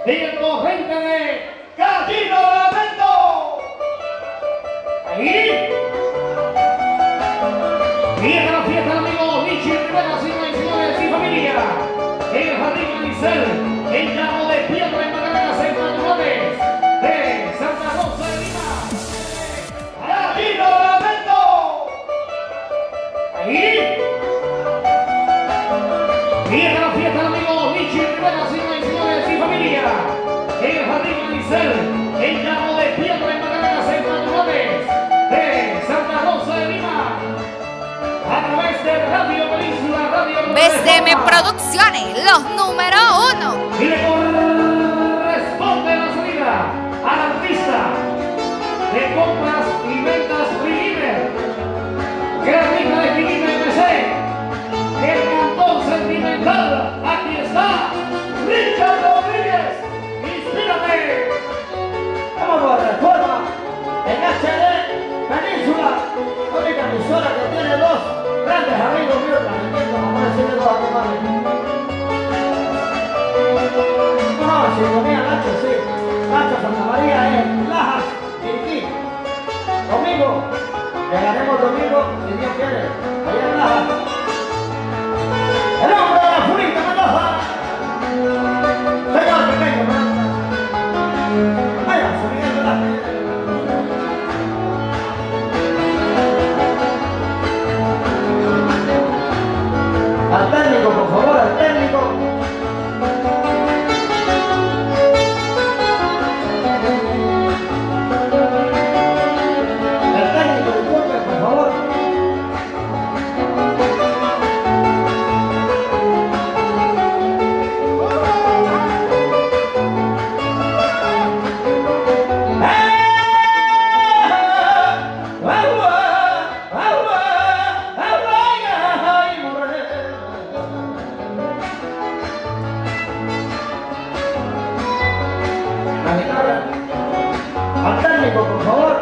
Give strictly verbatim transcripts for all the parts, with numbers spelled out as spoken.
en el torrente de Gallino Lamento. Ahí. Viene la fiesta del amigo Lichi Rivera, señoras y señores y familia. En el jardín Manicel, en Llano de Piedra, en Magallanes, en Maturones, de Santa Rosa de Lima. Gallino Lamento. Ahí. Viene la fiesta del amigo Lichi Rivera, señoras y señores y familia. En el jardín Manicel, en Llano de Piedra, en Magallanes, en Maturones, de Santa Rosa de Lima. A través de Radio Península, Radio B C M Producciones, los número uno. Y le corresponde la salida al artista de compras y ventas Filimer, que es rica de Filimer M C, el cantón sentimental. Aquí está Richard Rodríguez. Inspírate. Vamos por Reforma en H D Península, única emisora que tiene dos grandes amigos míos transmitiendo, vamos a decirle dos animales. No, sintonía Nacho, sí. Nacho Santa María en Lajas, Chiriquí. Domingo, llegaremos domingo, si Dios quiere, allá en Lajas. El hombre de la Furita Mendoza. Señor pequeño, ¿no? Vaya, subiendo la al técnico, por favor, al técnico. El técnico, disculpe, por favor. Al técnico, por favor.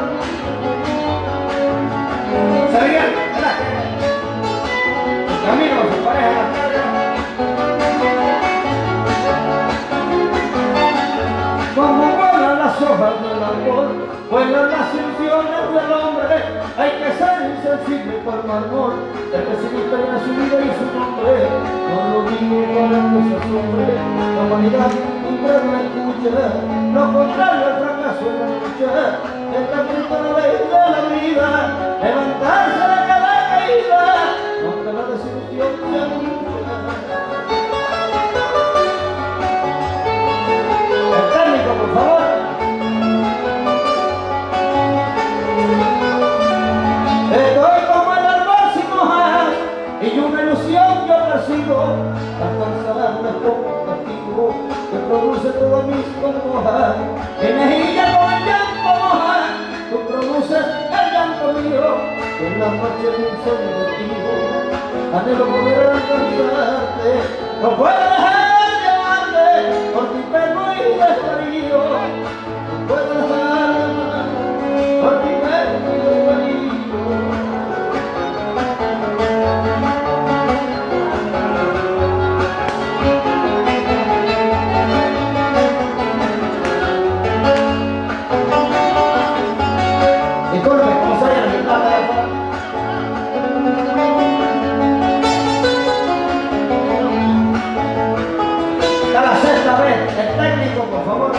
Se bien, amigos, su pareja en la carga. Como vuelan las hojas del árbol, vuelan las ilusiones del hombre. Hay que ser insensible por mármol, el pesimista en su vida y su nombre. No lo digo para que se asombre, la humanidad incrédula escucha, lo contrario al fracaso en la lucha. Está escrito en la ley de la vida, levantarse de cada caída, aunque la desilusión sea mucha. El técnico, por favor. Estoy como el árbol sin hojas y una ilusión yo persigo, alcanzarme como castigo que produce todas mis congojas. En mejilla con el llanto moja, tú produces el llanto mío, que en la noche dulce mi destino, anhelo poder alcanzarte, no puedo dejar de llevarte por mi perro y desvarío, no puedo dejar de amarte por mi perro y desvarío. El técnico, por favor.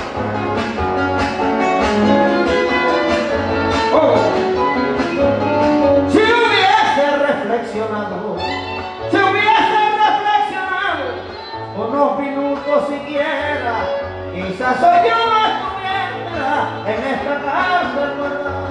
Oh. Si hubiese reflexionado, si hubiese reflexionado unos minutos siquiera, quizás hoy yo no estuviera en esta cárcel guardado.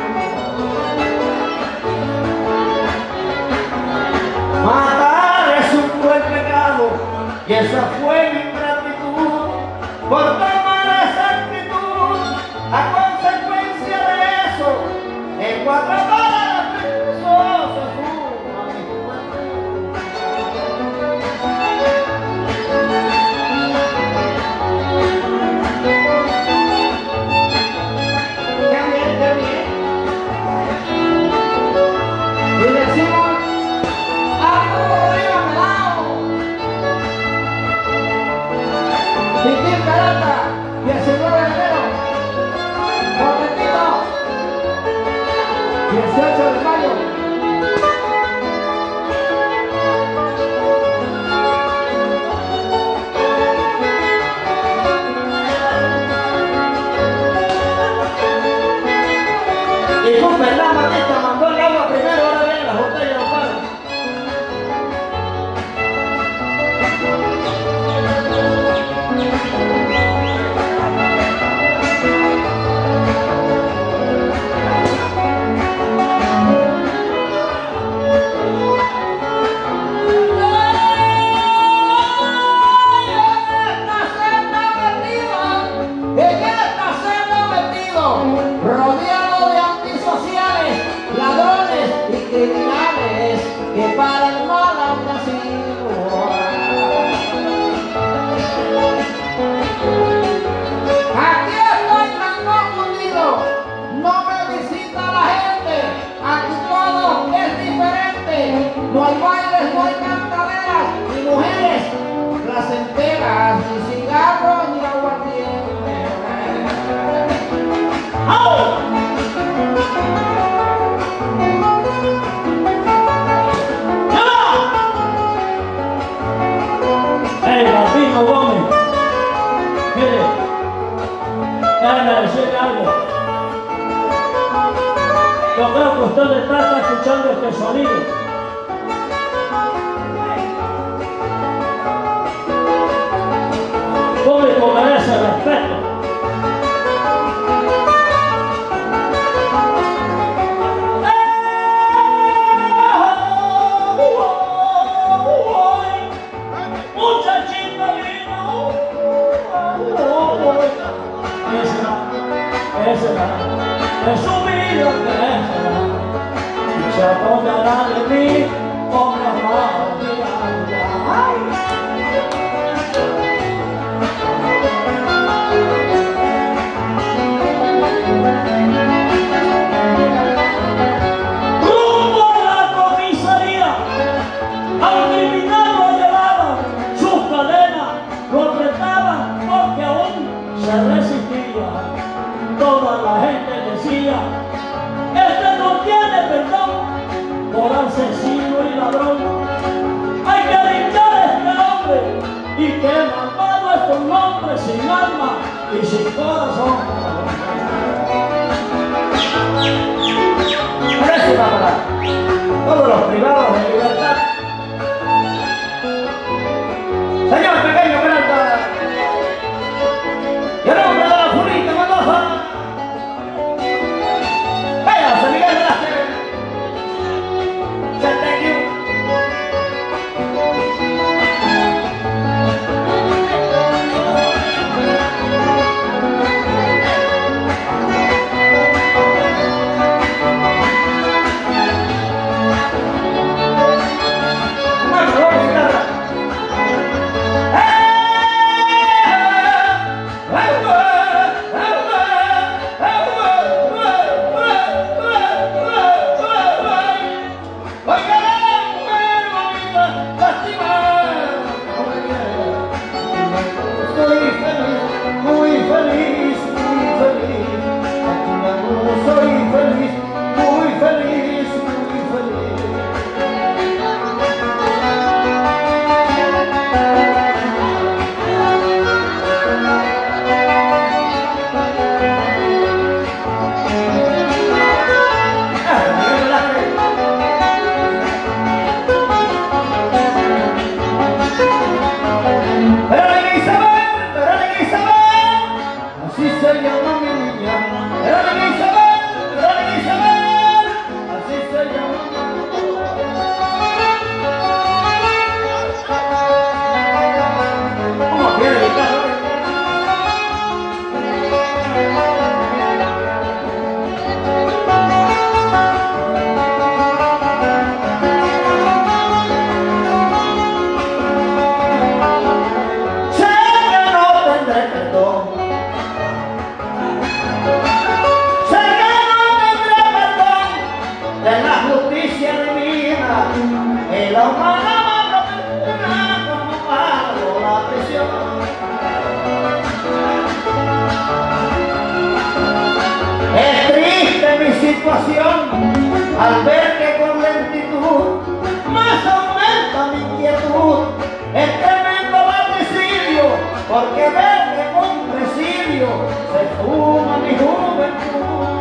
Matar es un cruel pecado y esa fue mi por tomar esa actitud, a consecuencia de eso, en cuatro palabras pienso se fuma mi juventud. Qué bien, qué bien. Y decimos, ¡ah, arriba, pelado! Esmeralda, diecinueve de enero, Corretito, dieciocho de mayo. Y con Fernán Batista mandó el agua primero, ahora vienen las botellas de palo. Rodeado de antisociales, ladrones y criminales que para el mal han nacido. Aquí estoy tan confundido, no me visita la gente, aquí todo es diferente, no hay bailes, no hay cantaderas, ni mujeres placenteras, ni cigarros, ni aguardiente. ¡Hey, Martino Gómez! Mire, déjame decirle algo. Yo creo que usted está escuchando este sonido. El público merece respeto. De su vida crecerá y se acordará de mí con la mano rumbo a la comisaría, al criminal lo llevaban, sus cadenas lo apretaban porque aún se resistía. Toda la gente decía, este no tiene perdón por asesino y ladrón. Hay que linchar a este hombre y que malvado es un hombre sin alma y sin corazón. Próxima para todos los privados de libertad. Señor Pequeño Peralta, y en nombre de la Julita Mendoza, José Miguel Velázquez, Centenio. situación, al ver que con lentitud más aumenta mi inquietud, el tremendo matricidio, porque ver que con presidio se fuma mi juventud.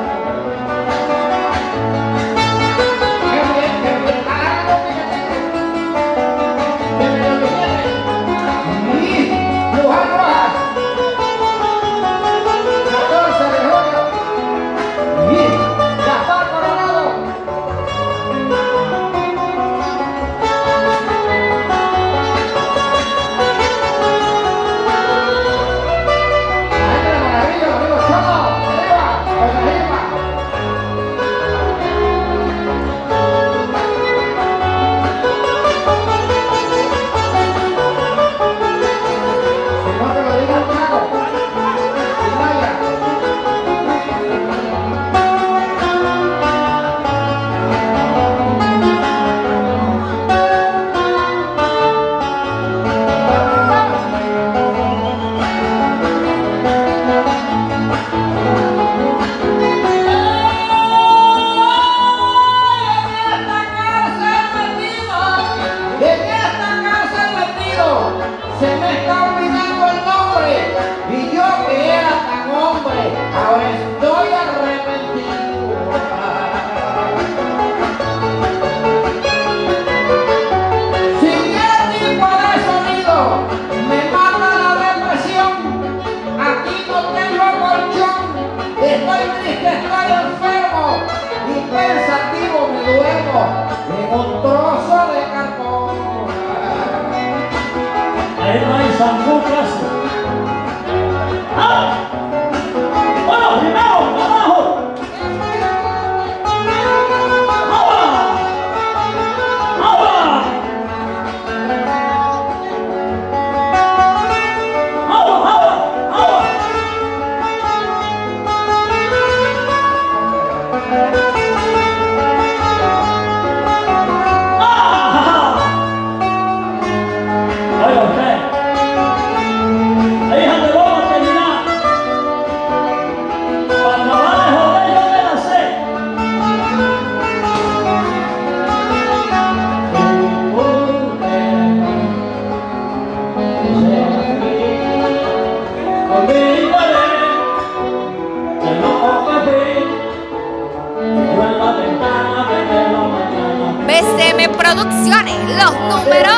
B C M Producciones, los número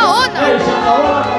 uno.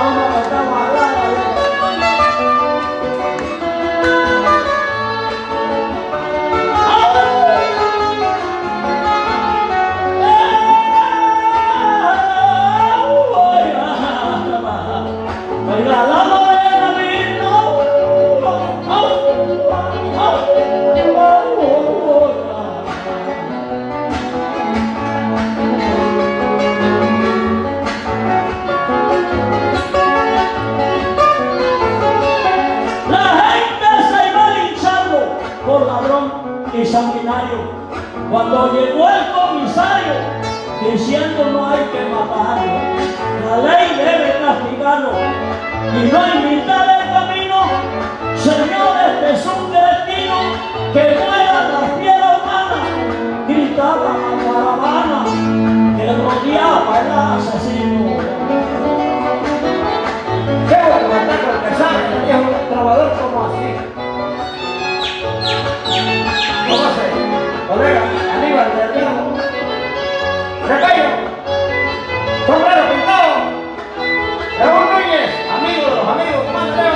Sanguinario, cuando llegó el comisario diciendo no hay que matarlo, la ley debe castigarlo y no hay mitad del camino, señores, es un destino que muera la fiera humana, gritaba la caravana que rodeaba el asesino. Qué bueno matar con que sabe que es un trovador como así. ¿Cómo hace? Colega, Aníbal de Artigo, Recayo, sombrero pintado, Raúl Núñez, amigo de los amigos, ¿cómo anda?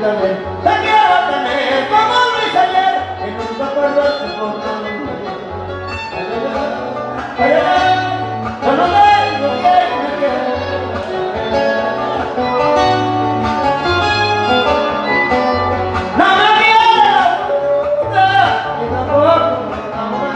tener, te quiero tener como lo hice ayer y nunca perderte por nada. Ay, ay, ay, yo no tengo quien me quiera. No me quiere la luna y tampoco me enamoré.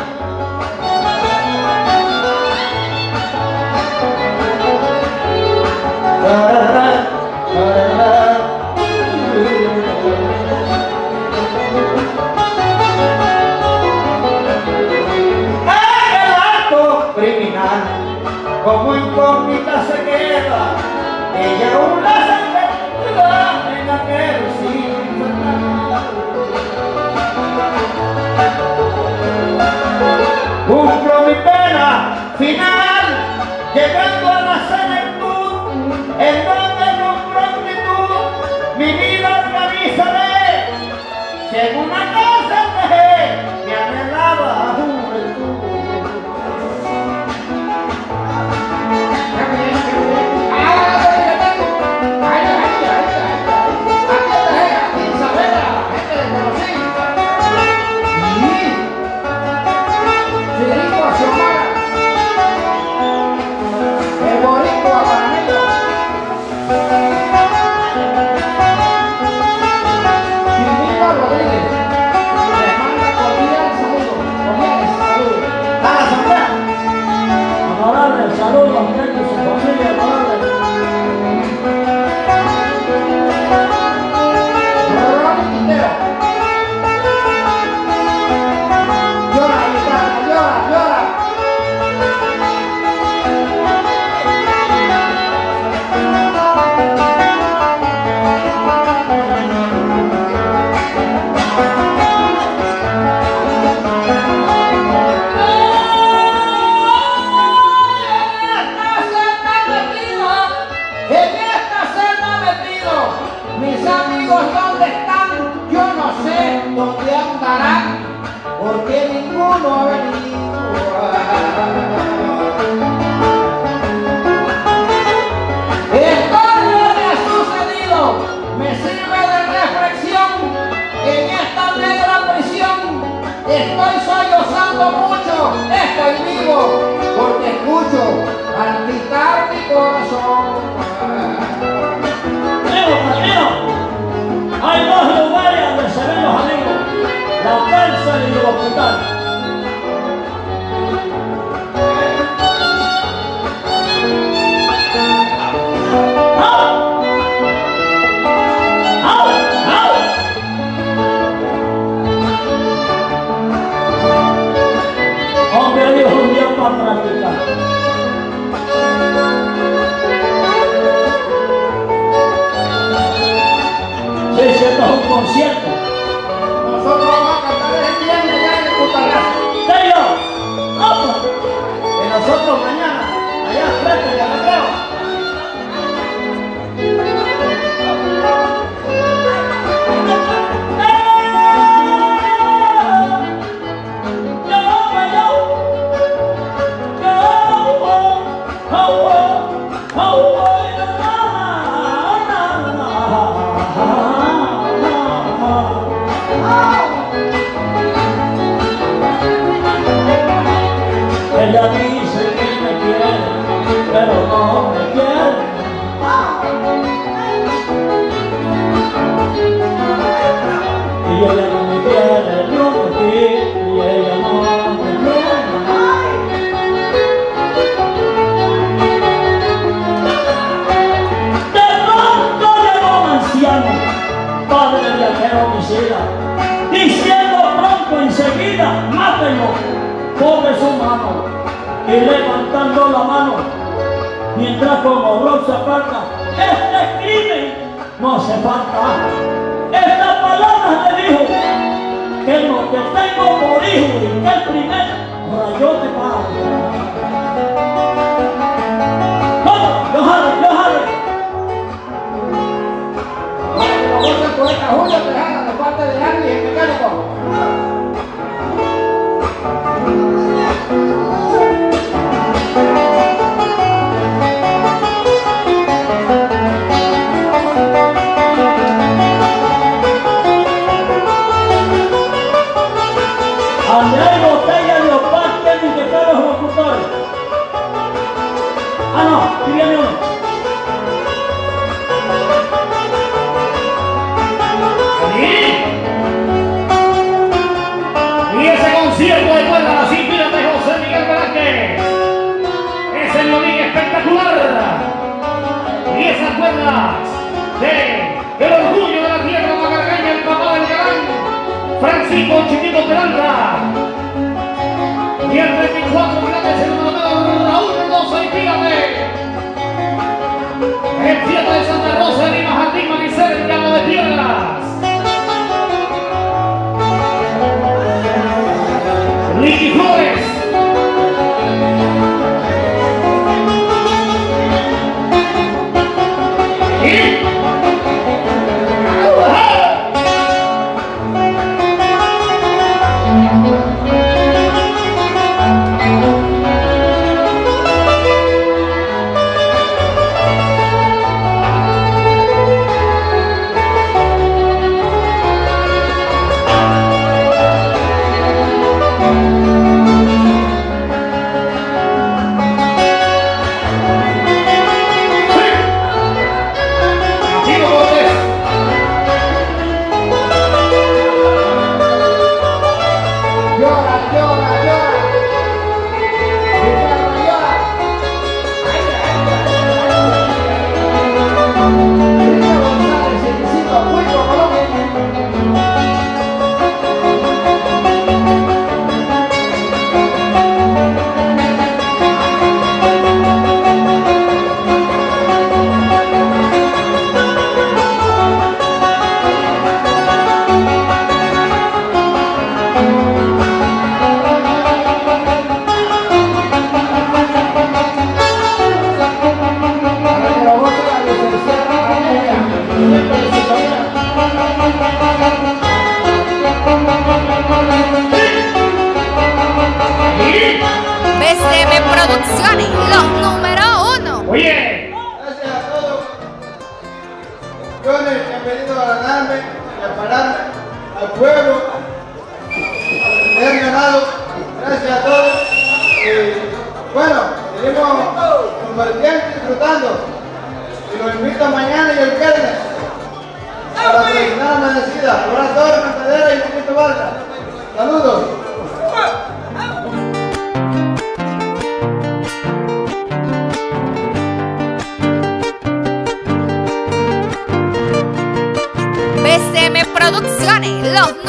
Criminal, como incógnita se queda, ella una sentencia en aquel sitio infernal. Cumplo mi pena final, llegando a la senectud, en donde con prontitud mi vida organizaré, si en una casa dejé mi anhelada juventud. Porque ninguno ha venido. Esto no me ha sucedido, me sirve de reflexión. En esta negra prisión estoy sollozando mucho, estoy vivo, porque escucho palpitar mi corazón. Amigo, amigo, hay dos lugares donde se ven los amigos. La cárcel y el hospital. ¡Au! ¡Au! ¡Au! Hombre, Dios un día para practicar. Sí, sí, esto es un concierto. Nosotros vamos a cantar el viernes ya en el Putarrazo. ¡Tello! ¡Opa! Y nosotros mañana, allá al frente de Arreo. Ella dice que me quiere, pero no me quiere. Y ella no me quiere, yo me quiero, y ella no me quiere. De pronto llegó un anciano, padre de aquel homicida, diciendo pronto enseguida, mátenlo. Pobre su mano y levantando la mano mientras con horror se aparta, este crimen no hace falta. Estas palabras le dijo que no te tengo por hijo y que el primer rayo te pago. ¡Vamos! ¡Yo jale! ¡Yo jale! Como voz del poeta Julio Tejada de parte de Andy, el mecánico. cuerdas de el orgullo de la tierra macarreña, el papá del galán, Francisco Chiquito Peralta. Y el veinticuatro, grandes el número Raúl Rosa y Pírate. En fiesta de Santa Rosa de Lima, Jardín Manicel, el llamo de piedras. Licky Flores. Y B C M Producciones, los número uno. oye, Gracias a todos. Jóvenes que han venido a ganarme y a pararme al pueblo. Me han ganado. Gracias a todos. Y bueno, seguimos compartiendo y disfrutando. Y los invito mañana y el viernes para terminar la amanecida. Ahora Torres, Matadera y Poquito Barca. Saludos. B C M Producciones, los